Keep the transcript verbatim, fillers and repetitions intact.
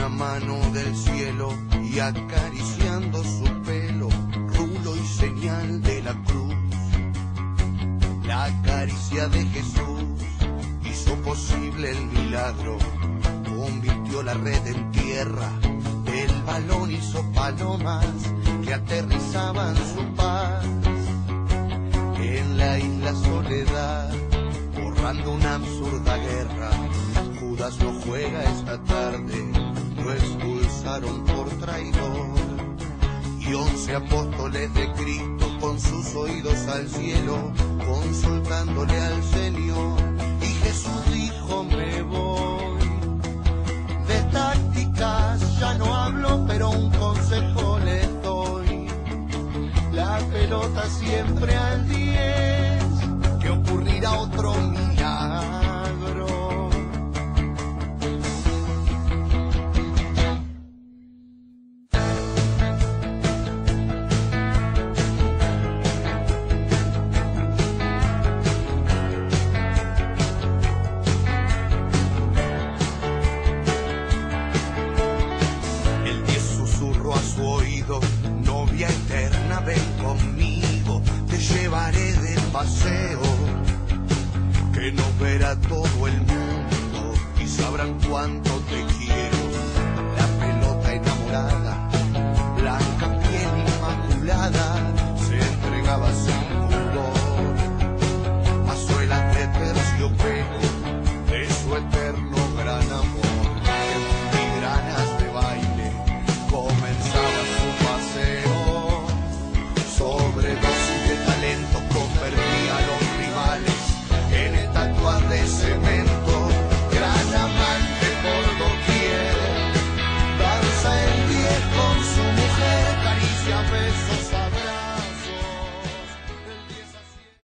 mano del cielo y acariciando su pelo, rulo y señal de la cruz. La caricia de Jesús hizo posible el milagro, convirtió la red en tierra, el balón hizo palomas que aterrizaban su paz. En la isla Soledad, borrando una absurda guerra, Judas no juega esta tarde, lo expulsaron por traidor. Y once apóstoles de Cristo con sus oídos al cielo, consultándole al Señor. Y Jesús dijo, me voy. De tácticas ya no hablo, pero un consejo les doy. La pelota siempre al diez, que ocurrirá otro milagro. El diez susurró a su oído, novia eterna, ven conmigo, te llevaré de paseo, que nos verá todo el mundo y sabrán cuánto te quiero.